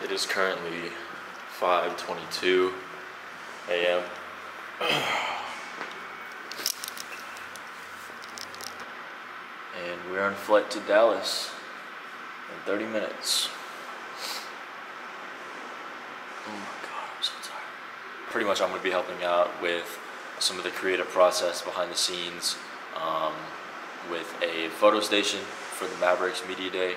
It is currently 5:22 a.m. And we're on flight to Dallas in 30 minutes. Oh my God, I'm so tired. Pretty much I'm going to be helping out with some of the creative process behind the scenes with a photo station for the Mavericks Media Day.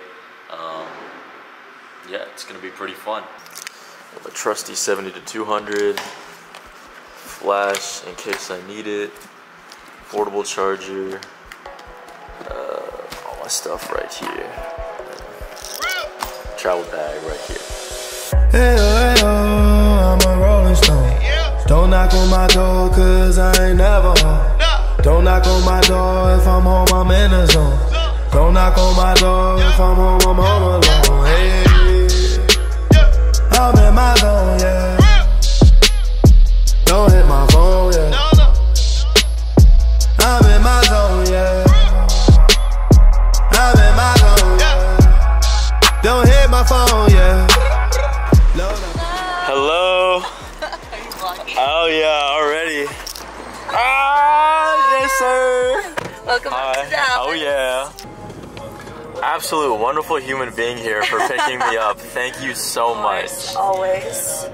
Yeah, it's going to be pretty fun. A trusty 70-200, flash in case I need it, portable charger, all my stuff right here, travel bag right here. Hey, I'm a rolling stone. Don't knock on my door cause I ain't never home. Don't knock on my door if I'm home, I'm in the zone. Don't knock on my door if I'm home, I'm home alone. Hey, I'm in my zone, yeah. Don't hit my phone, yeah. I'm in my zone, yeah. I'm in my zone, yeah. Don't hit my phone, yeah. Hello. Oh yeah, already. Ah, yes sir. Welcome back to Dallas. Oh yeah. Absolute wonderful human being here for picking me up. Thank you so much. Always.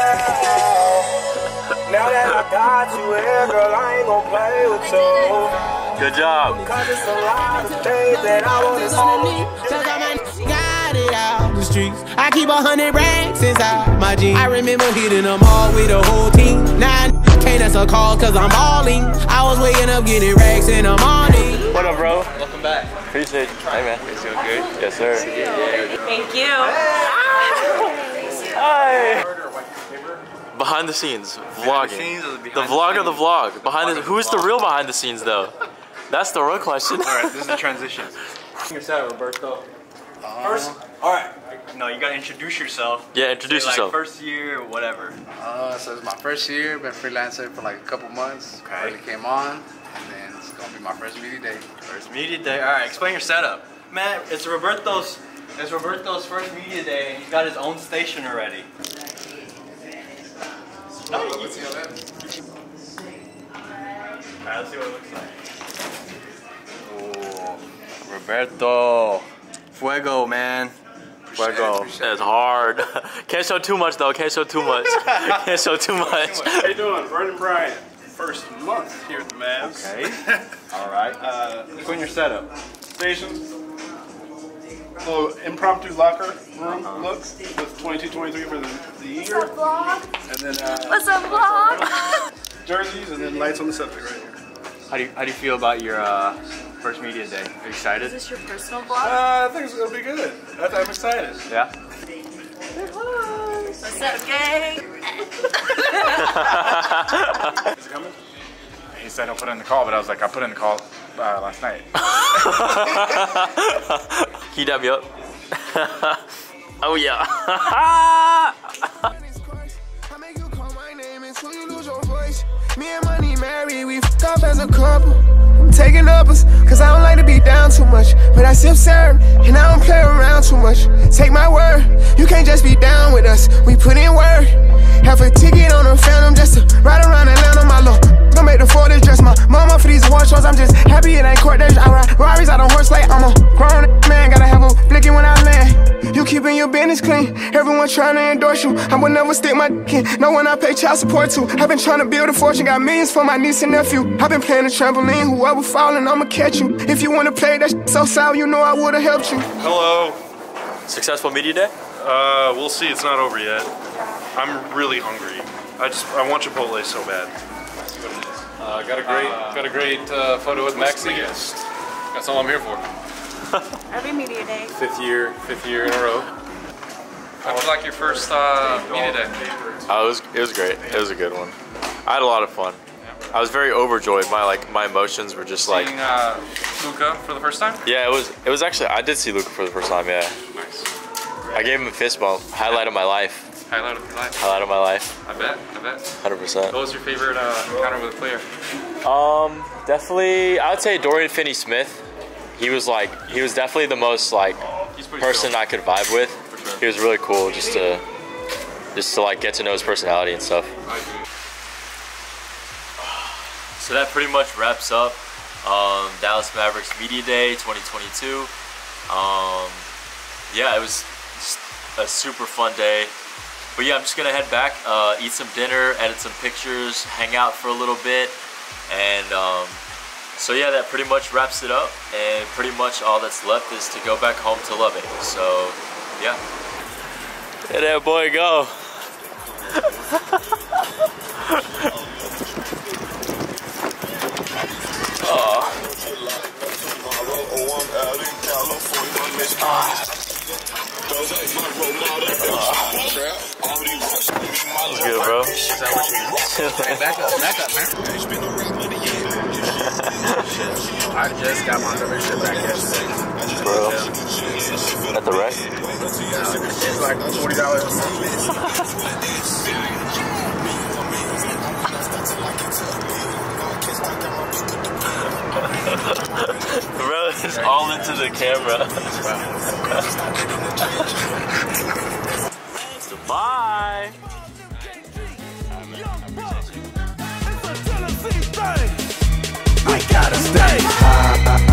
Now that I got you here, girl, I ain't gon' play with you. Good job. Cause it's a lot of things that I wanna see. Cause I got it out the streets. I keep 100 racks inside my jeans. I remember hitting them all with the whole team. Now can't answer calls cause I'm balling. I was waking up getting racks in the morning. What up, bro? Welcome back. Appreciate you. Hey, man. You doing good? Yes, sir. Thank you. Hi. Behind the scenes, vlogging. The vlog of the vlog. Behind the, who's the real behind the scenes, though? That's the real question. All right, this is the transition. Your set, Roberto. First, all right. No, you gotta introduce yourself. Yeah, introduce Say, yourself. Like first year, whatever. So it's my first year. Been freelancing for like a couple months. Okay. Really came on, and then it's gonna be my first media day. First media day. All right, explain your setup, man. It's Roberto's first media day, and he's got his own station already. No, Let's see how that is. All right, let's see what it looks like. Oh, Roberto. Fuego, man. Fuego. That's hard. Can't show too much, though. Can't show too much. Can't show too much. How you doing? Vernon Bryant. First month here at the Mavs. Okay. All right. Explain your setup. Station. Little impromptu locker room look with 22-23 for the year. What's up, vlog? And then What's up, vlog? jerseys and then lights on the subject right here. How do you feel about your first media day? Are you excited? Is this your personal vlog? I think it's gonna be good. I'm excited. Yeah. What's up, gang? Is it coming? He said he'll put in the call, but I was like, I put in the call last night. Can you dab me up? Oh yeah. Me and Money married, we f***ed up as a couple. I'm taking uppers, cause I don't like to be down too much. But I sip certain, and I don't play around too much. Take my word, you can't just be down with us. We put in work. Have a ticket on a Phantom just to ride around Atlanta, my lord. Gonna make the 40s dress my mama for these award shows. I'm just happy it ain't court days. I ride Rarries out on horse like I'm a grown man. Gotta have a blicky when I land. You keeping your business clean. Everyone trying to endorse you. I would never stick my dick in. No one I pay child support to. I've been trying to build a fortune. Got millions for my niece and nephew. I've been playing the trampoline. Whoever falling, I'ma catch you. If you wanna play that shit so sour, you know I would've helped you. Hello. Successful media day? We'll see. It's not over yet. I'm really hungry. I want Chipotle so bad. Got a great photo with Maxie. That's all I'm here for. Every media day. Fifth year in a row. How'd you like your first media day? Oh, it was great. It was a good one. I had a lot of fun. I was very overjoyed. My emotions were just like. Seeing Luka for the first time? Yeah, it was actually. I did see Luka for the first time. Yeah. Nice. I gave him a fist bump. Highlight of my life. Highlight of your life. Highlight of my life. I bet. 100%. What was your favorite encounter with a player? Definitely, I would say Dorian Finney-Smith. He was definitely the most person I could vibe with. For sure. he was really cool just to like get to know his personality and stuff. So that pretty much wraps up Dallas Mavericks Media Day 2022. Yeah, it was just a super fun day. But yeah, I'm just gonna head back, eat some dinner, edit some pictures, hang out for a little bit, and so yeah, that pretty much wraps it up. And pretty much all that's left is to go back home to Lubbock. So yeah, there that boy go. What's good, bro? Hey, back up, man. I just got my membership back yesterday. Bro, at the rec? It's like $40 a month. Bro, it's all into the camera. Bye. We gotta stay high.